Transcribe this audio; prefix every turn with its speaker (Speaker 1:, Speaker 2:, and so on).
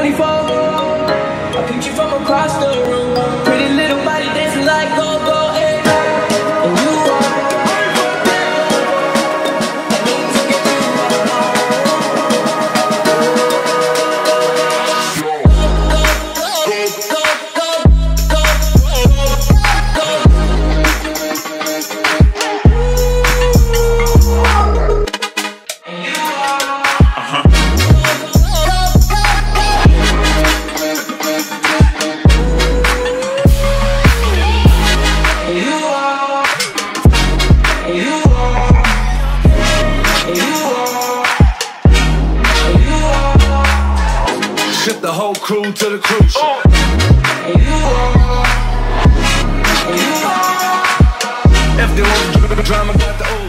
Speaker 1: 44. I picked you from across the room. Pretty little body dancing like go-go, hey. And you are that means you can do
Speaker 2: Ship the whole crew to the cruise ship. If they want drama, got the old